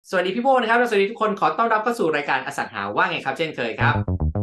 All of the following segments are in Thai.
สวัสดีพี่โบนะครับและสวัสดีทุกคนขอต้อนรับเข้าสู่รายการอสังหาว่าไงครับเช่นเคยครับ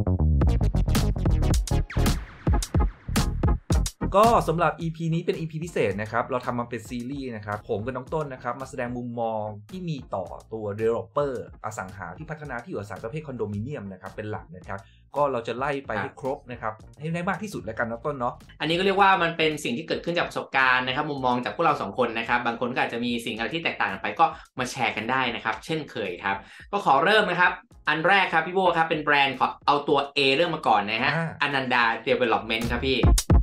ก็สำหรับ EP นี้เป็น EP พิเศษนะครับเราทำมาเป็นซีรีส์นะครับผมกับน้องต้นนะครับมาแสดงมุมมองที่มีต่อตัว developer อสังหาที่พัฒนาที่อยู่อาศัยประเภทคอนโดมิเนียมนะครับเป็นหลักนะครับก็เราจะไล่ไปให้ครบนะครับให้ได้มากที่สุดแล้วกันนะต้นเนาะอันนี้ก็เรียกว่ามันเป็นสิ่งที่เกิดขึ้นจากประสบการณ์นะครับมุมมองจากพวกเราสองคนนะครับบางคนก็อาจจะมีสิ่งอะไรที่แตกต่างกันไปก็มาแชร์กันได้นะครับเช่นเคยครับก็ขอเริ่มนะครับอันแรกครับพี่โบครับเป็นแบรนด์ขอเอาตัว A เริ่มมาก่อนนะฮะอนันดา Development ครับพี่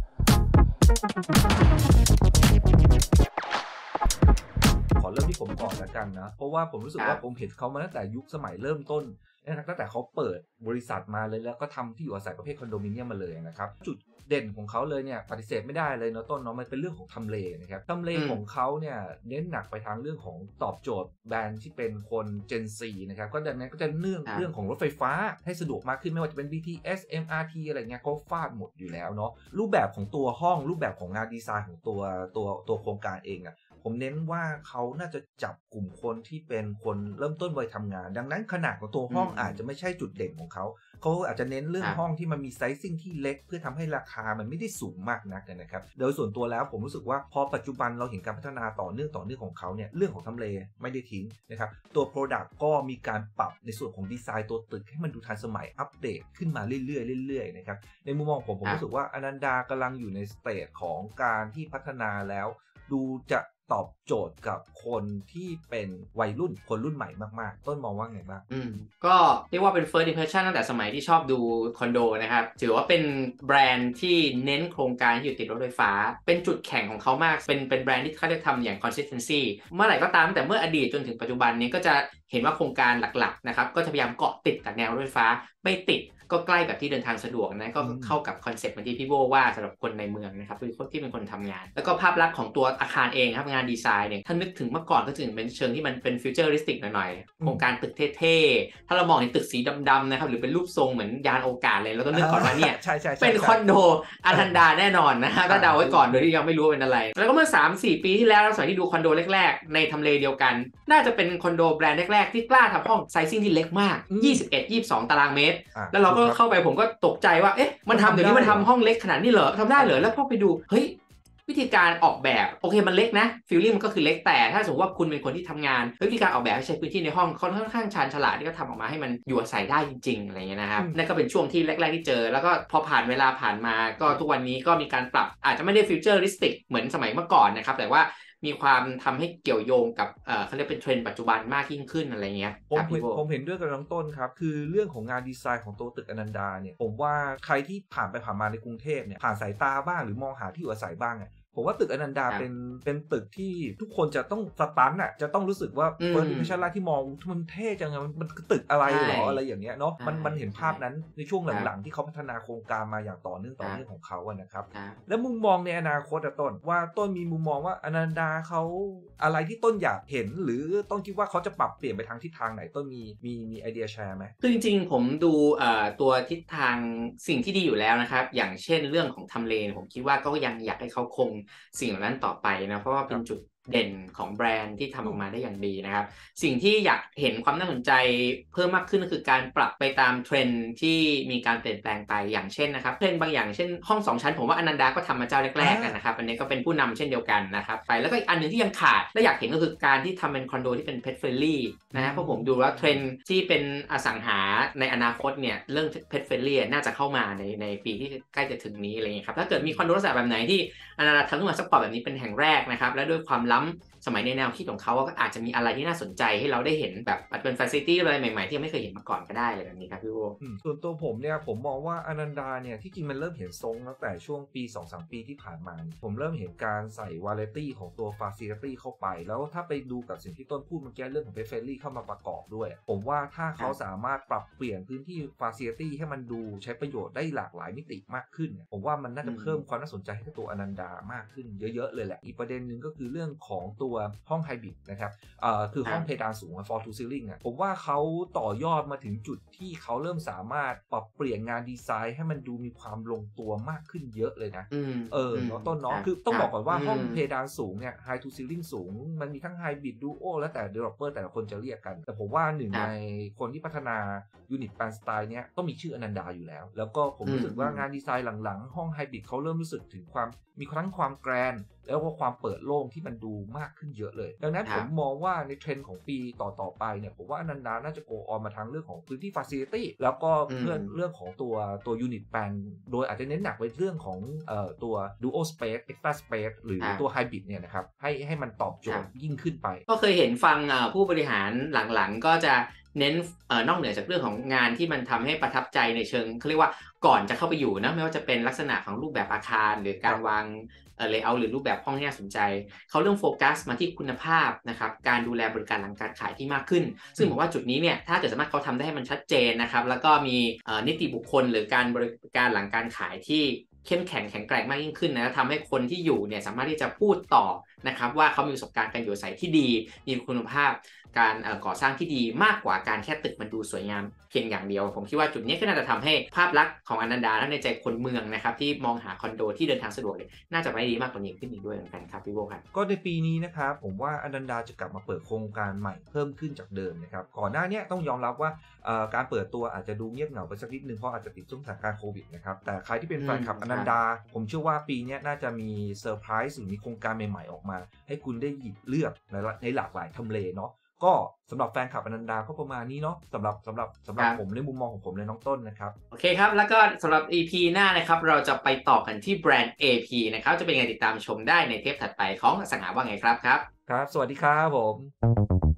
ขอเริ่มที่ผมก่อนแล้วกันนะเพราะว่าผมรู้สึกว่าผมเห็นเขามาตั้งแต่ยุคสมัยเริ่มต้นนะครับตั้งแต่เขาเปิดบริษัทมาเลยแล้วก็ทำที่อยู่อาศัยประเภทคอนโดมิเนียมมาเลยนะครับจุดเด่นของเขาเลยเนี่ยปฏิเสธไม่ได้เลยเนาะต้นเนาะมันเป็นเรื่องของทำเลนะครับทำเลของเขาเนี่ยเน้นหนักไปทางเรื่องของตอบโจทย์แบรนด์ที่เป็นคน Gen Z นะครับก็ดังนั้นก็จะเรื่องของรถไฟฟ้าให้สะดวกมากขึ้นไม่ว่าจะเป็น BTS MRT อะไรเงี้ยเขาฟาดหมดอยู่แล้วเนาะรูปแบบของตัวห้องรูปแบบของงานดีไซน์ของตัวโครงการเองอะผมเน้นว่าเขาน่าจะจับกลุ่มคนที่เป็นคนเริ่มต้นวัยทำงานดังนั้นขนาดของตัวห้องอาจจะไม่ใช่จุดเด่นของเขาอาจจะเน้นเรื่องห้องที่มันมีไซซิ่งที่เล็กเพื่อทำให้ราคามันไม่ได้สูงมากนักนะครับโดยส่วนตัวแล้วผมรู้สึกว่าพอปัจจุบันเราเห็นการพัฒนาต่อเนื่องของเขาเนี่ยเรื่องของทำเลไม่ได้ทิ้งนะครับตัว Product ก็มีการปรับในส่วนของดีไซน์ตัวตึกให้มันดูทันสมัยอัปเดตขึ้นมาเรื่อยๆนะครับในมุมมองผมรู้สึกว่าอนันดากำลังอยู่ในสเตจของการที่พัฒนาแล้วดูจะตอบโจทย์กับคนที่เป็นวัยรุ่นคนรุ่นใหม่มากๆต้นมองว่าไงบ้างก็เรียกว่าเป็น first impression ตั้งแต่สมัยที่ชอบดูคอนโดนะครับถือว่าเป็นแบรนด์ที่เน้นโครงการอยู่ติดรถไฟฟ้าเป็นจุดแข่งของเขามากเป็นแบรนด์ที่เขาได้ทำอย่าง consistency เมื่อไหร่ก็ตามแต่เมื่ออดีตจนถึงปัจจุบันนี้ก็จะเห็นว่าโครงการหลักๆนะครับก็จะพยายามเกาะติดกับแนวรถไฟฟ้าไม่ติดก็ใกล้กับที่เดินทางสะดวกนะก็เข้ากับคอนเซ็ปต์เหมือนที่พี่โบว่าสำหรับคนในเมืองนะครับคือคนที่เป็นคนทำงานแล้วก็ภาพลักษณ์ของตัวอาคารเองครับงานดีไซน์เนี่ยถ้านึกถึงเมื่อก่อนก็ถึงเป็นเชิงที่มันเป็นฟิวเจอริสติกหน่อยๆโครงการตึกเท่ๆถ้าเรามองเห็นตึกสีดำๆนะครับหรือเป็นรูปทรงเหมือนยานอวกาศเลยเราต้องนึกก่อนว่าเนี่ยเป็นคอนโดอนันดาแน่นอนนะฮะถ้าเดาไว้ก่อนโดยที่ยังไม่รู้เป็นอะไรแล้วก็เมื่อ 3-4 ปีที่แล้วสมัยที่ดูคอนโดแรกๆในทำเลเดียวกันน่าจะเป็นคอนโดแบรนด์แรกๆที่กล้าทำห้องไซซิ่งที่เล็กมาก21-22 ตารางเมตรแล้วเราก็เข้าไปผมก็ตกใจว่าเอ๊ะมันทำเดี๋ยวนี้มันทำห้องเล็กขนาดนี้เหรอทำได้เหรอแล้วพอไปดูเฮ้ยวิธีการออกแบบโอเคมันเล็กนะฟีลลิ่งมันก็คือเล็กแต่ถ้าสมมติว่าคุณเป็นคนที่ทำงานวิธีการออกแบบให้ใช้พื้นที่ในห้องค่อนข้างชาญฉลาดที่ก็ทำออกมาให้มันอยู่อาศัยได้จริงๆอะไรเงี้ยนะครับนั่นก็เป็นช่วงที่แรกๆที่เจอแล้วก็พอผ่านเวลาผ่านมาก็ทุกวันนี้ก็มีการปรับอาจจะไม่ได้ฟิวเจอริสติกเหมือนสมัยเมื่อก่อนนะครับแต่ว่ามีความทำให้เกี่ยวโยงกับเขาเรียกเป็นเทรนด์ปัจจุบันมากยิ่งขึ้นอะไรเงี้ยผมเห็นด้วยกับน้องต้นครับคือเรื่องของงานดีไซน์ของตัวตึกอนันดาเนี่ยผมว่าใครที่ผ่านไปผ่านมาในกรุงเทพเนี่ยผ่านสายตาบ้างหรือมองหาที่อยู่อาศัยบ้างผมว่าตึกอนันดาเป็นตึกที่ทุกคนจะต้องสตันอ่ะจะต้องรู้สึกว่าเฟิร์สอิมเพรสชั่นแรกที่มองมันเท่จังมันตึกอะไรหรออะไรอย่างเงี้ยเนาะมันเห็นภาพนั้นในช่วงหลังๆที่เขาพัฒนาโครงการมาอย่างต่อเนื่องของเขาอะนะครับแล้วมุมมองในอนาคตต้นว่าต้นมีมุมมองว่าอนันดาเขาอะไรที่ต้นอยากเห็นหรือต้นคิดว่าเขาจะปรับเปลี่ยนไปทางทิศทางไหนต้นมีไอเดียแชร์ไหมคือจริงๆผมดูตัวทิศทางสิ่งที่ดีอยู่แล้วนะครับอย่างเช่นเรื่องของทำเลผมคิดว่าก็ยังอยากให้เขาคงสิ่งเหล่านั้นต่อไปนะเพราะว่าเป็นจุดเด่นของแบรนด์ที่ทำออกมาได้อย่างดีนะครับสิ่งที่อยากเห็นความน่าสนใจเพิ่มมากขึ้นก็คือการปรับไปตามเทรนด์ที่มีการเปลี่ยนแปลงไปอย่างเช่นนะครับเทรนด์บางอย่างเช่นห้อง2ชั้นผมว่าอนันดาก็ทำมาเจ้าแรกๆนะครับอันนี้ก็เป็นผู้นำเช่นเดียวกันนะครับไปแล้วก็อีกอันหนึ่งที่ยังขาดและอยากเห็นก็คือการที่ทำเป็นคอนโดที่เป็น pet friendly นะเพราะผมดูแล้วเทรนด์ที่เป็นอสังหาในอนาคตเนี่ยเรื่อง pet friendly น่าจะเข้ามาในปีที่ใกล้จะถึงนี้อะไรเงี้ยครับถ้าเกิดมีคอนโดลักษณะแบบไหนที่อนันดาทำขึ้นมาซัพพอร์ตแบบนี้เป็นแห่งแรกนะครับและด้วยความล้ำสมัยในแนวคิดของเขาก็อาจจะมีอะไรที่น่าสนใจให้เราได้เห็นแบบอาจจะเป็นฟาซิลิตี้อะไรใหม่ๆที่ยังไม่เคยเห็นมาก่อนก็ได้เลยแบบนี้ครับพี่โอส่วนตัวผมเนี่ยผมมองว่าอนันดาเนี่ยที่จริงมันเริ่มเห็นทรงตั้งแต่ช่วงปี 2-3 ปีที่ผ่านมาผมเริ่มเห็นการใส่วาไรตี้ของตัวฟาซิลิตี้เข้าไปแล้วถ้าไปดูกับสิ่งที่ต้นพูดเมื่อกี้เรื่องของเพจเฟรนลี่เข้ามาประกอบด้วยผมว่าถ้าเขาสามารถปรับเปลี่ยนพื้นที่ฟาซิลิตี้ให้มันดูใช้ประโยชน์ได้หลากหลายมิติมากขึ้นผมว่ามันน่าจะเพิ่มความน่าสนใจให้ตัวอนันดามากขึ้นเยอะๆเลยแหละอีกประเด็นหนึ่งก็คือเรื่องของตัวตัวห้องไฮบริดนะครับคือห้องเพดานสูง floor to ceiling ผมว่าเขาต่อยอดมาถึงจุดที่เขาเริ่มสามารถปรับเปลี่ยนงานดีไซน์ให้มันดูมีความลงตัวมากขึ้นเยอะเลยนะเนาะต้นเนาะคือต้องบอกก่อนว่าห้องเพดานสูงเนี่ย high to ceiling สูงมันมีทั้ง hybrid duo แล้วแต่ developer แต่ละคนจะเรียกกันแต่ผมว่าหนึ่งในคนที่พัฒนายูนิตแปลนสไตล์เนี้ยต้องมีชื่ออนันดาอยู่แล้วแล้วก็ผมรู้สึกว่างานดีไซน์หลังๆห้องไฮบริดเขาเริ่มรู้สึกถึงความมีทั้งความแกรนด์แล้วก็ความเปิดโล่งที่มันดูมากขึ้นเยอะเลยดังนั้นผมมองว่าในเทรนด์ของปีต่อไปเนี่ยผมว่าอนันดาน่าจะโกออนมาทางเรื่องของพื้นที่ facility แล้วก็เรื่องของตัวยูนิตแปลนโดยอาจจะเน้นหนักไปเรื่องของตัว duo space extra space หรือตัวไฮบริดเนี่ยนะครับให้มันตอบโจทย์ยิ่งขึ้นไปก็เคยเห็นฟังผู้บริหารหลังๆก็จะเน้นนอกเหนือจากเรื่องของงานที่มันทำให้ประทับใจในเชิงเขาเรียกว่าก่อนจะเข้าไปอยู่นะไม่ว่าจะเป็นลักษณะของรูปแบบอาคารหรือการวางlayout หรือรูปแบบห้องที่น่าสนใจเขาเรื่องโฟกัสมาที่คุณภาพนะครับการดูแลบริการหลังการขายที่มากขึ้นซึ่งผมว่าจุดนี้เนี่ยถ้าเกิดสามารถเขาทำได้ให้มันชัดเจนนะครับแล้วก็มีนิติบุคคลหรือการบริการหลังการขายที่เข้มแข็งแข็งแกร่งมากยิ่งขึ้นนะทำให้คนที่อยู่เนี่ยสามารถที่จะพูดต่อนะครับว่าเขามีประสบการณ์การอยู่อาศัยที่ดีมีคุณภาพการก่อสร้างที่ดีมากกว่าการแค่ตึกมันดูสวยงามเพียงอย่างเดียวผมคิดว่าจุดนี้ก็น่าจะทำให้ภาพลักษณ์ของอนันดาและในใจคนเมืองนะครับที่มองหาคอนโดที่เดินทางสะดวกเลยน่าจะไม่ดีมากกว่านี้ขึ้นอีกด้วยเหมือนกันครับพี่โบครับก็ในปีนี้นะครับผมว่าอนันดาจะกลับมาเปิดโครงการใหม่เพิ่มขึ้นจากเดิมนะครับก่อนหน้านี้ต้องยอมรับว่าการเปิดตัวอาจจะดูเงียบเหงาไปสักนิดนึงเพราะอาจจะติดช่วงสถานการณ์โควิดนะครับแต่ใครที่เป็นแฟนคลับอนันดาผมเชื่อว่าปีนี้น่าจะมีเซอร์ไพรส์หรือมีโครงการใหม่ๆออกมาให้คุณได้หยิบเลือกในหลากหลายทำเลเนาะก็สำหรับแฟนคลับอนันดาก็ประมาณนี้เนาะสำหรับผมในมุมมองของผมในน้องต้นนะครับโอเคครับแล้วก็สำหรับ EP หน้านะครับเราจะไปต่อกันที่แบรนด์ AP นะครับจะเป็นไงติดตามชมได้ในเทปถัดไปของสังหาว่าไงครับครับสวัสดีครับผม